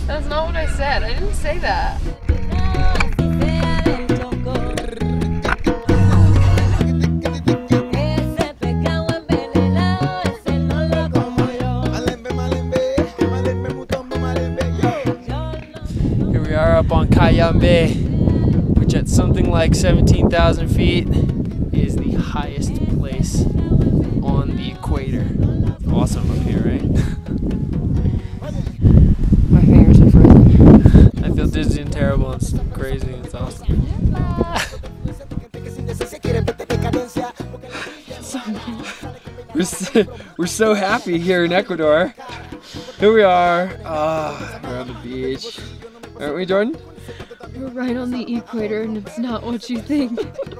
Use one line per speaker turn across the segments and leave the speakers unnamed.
That's not what I said. I didn't say that.
Here we are up on Cayambe, which at something like 17,000 feet is the highest place on the equator. It's awesome up here, right?
My fingers are frozen.
I feel dizzy and terrible. It's crazy. It's awesome. We're so happy here in Ecuador. Here we are. We're on the beach. Aren't we, Jordan?
We're right on the equator and it's not what you think.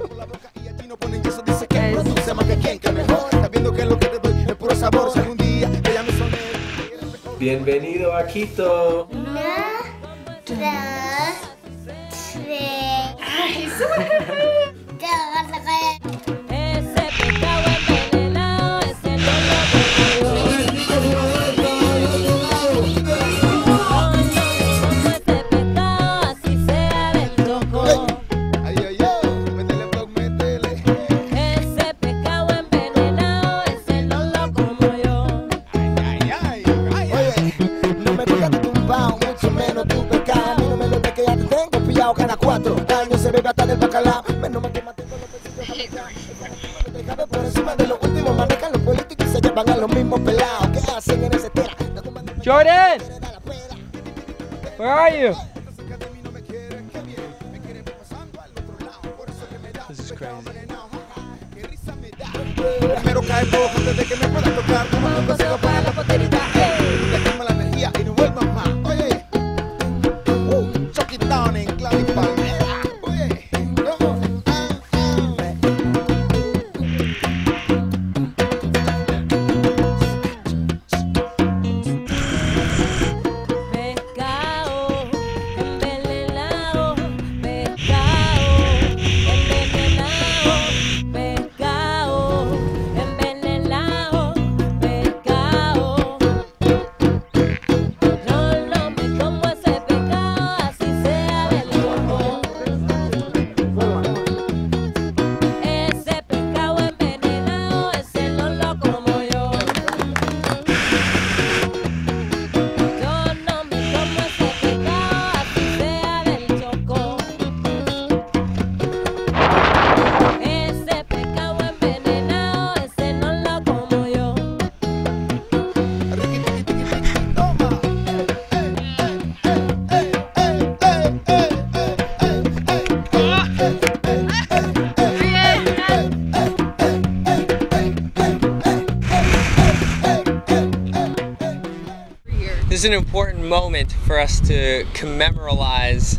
Bienvenido a Quito. Jordan! Where are you? This is crazy. This is an important moment for us to commemoralize.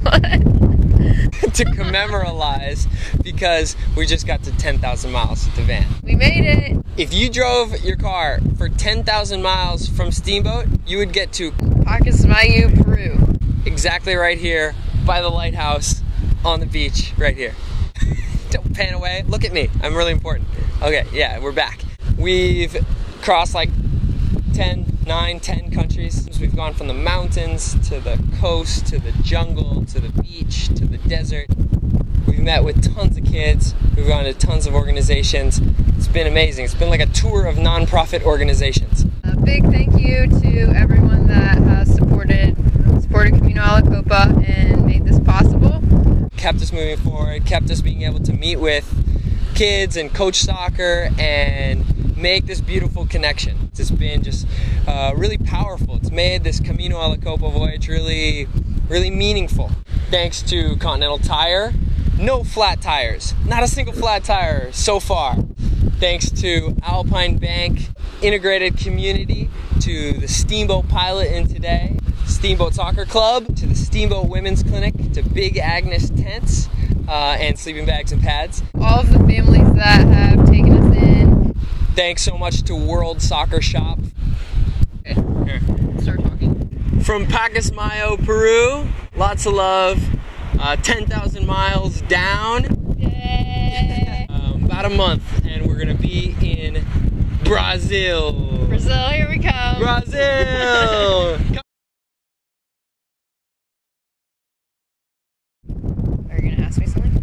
To commemoralize because we just got to 10,000 miles with the van.
We made it!
If you drove your car for 10,000 miles from Steamboat, you would get to
Pacasmayo, Peru.
Exactly right here by the lighthouse on the beach right here. Don't pan away. Look at me. I'm really important. Okay, yeah, we're back. We've crossed like 9, 10 countries. We've gone from the mountains to the coast to the jungle to the beach to the desert. We've met with tons of kids. We've gone to tons of organizations. It's been amazing. It's been like a tour of non-profit organizations.
A big thank you to everyone that has supported Camino Alicopa and made this possible.
Kept us moving forward, kept us being able to meet with kids and coach soccer and make this beautiful connection. It's been just really powerful. It's made this Camino Alicopa voyage really meaningful. Thanks to Continental Tire, no flat tires, not a single flat tire so far. Thanks to Alpine Bank, Integrated Community, to the Steamboat Pilot in Today, Steamboat Soccer Club, to the Steamboat Women's Clinic, to Big Agnes Tents, and sleeping bags and pads.
All of the families that have taken us in.
Thanks so much to World Soccer Shop.
Okay. Here, start talking.
From Pacasmayo, Peru, lots of love. 10,000 miles down.
Yay!
About a month, and we're gonna be in Brazil.
Brazil, here we come.
Brazil!
ask me something?